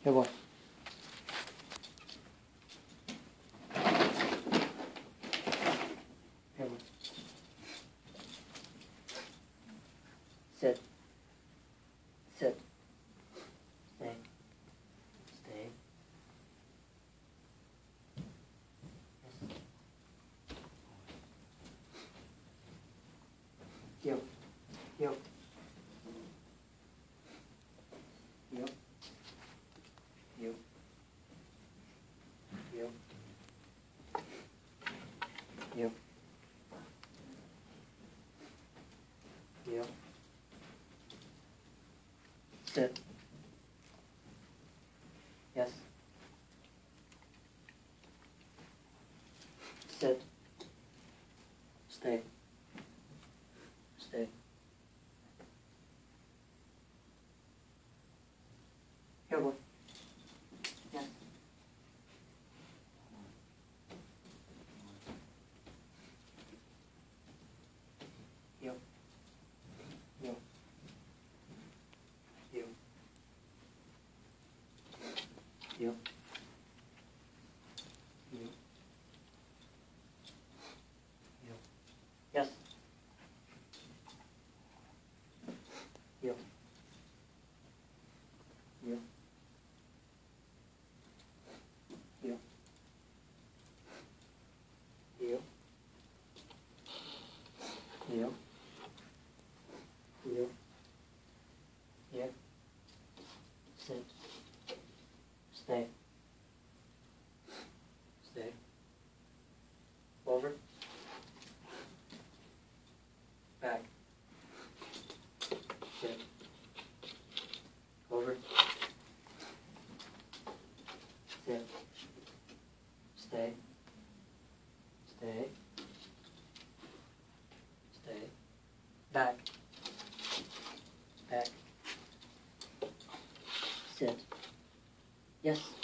Here, boy. Here, boy. Sit. Sit. Stay. Stay. Yes. Yo. Yo. Yo. Yo. Yo. Yo. Yo. Sit. Yes. Sit. Stay. Stay. Here, boy. Yes. Yo. Yo. Yo. Yo. Yo. Yo. Yes. Yo. Yo. Yo. Yo. Yo. Yo. Yeah. Sit. Stay. Stay. Over. Back. Sit. Over. Sit. Stay. Stay. Stay. Back. Back. Sit. Yes.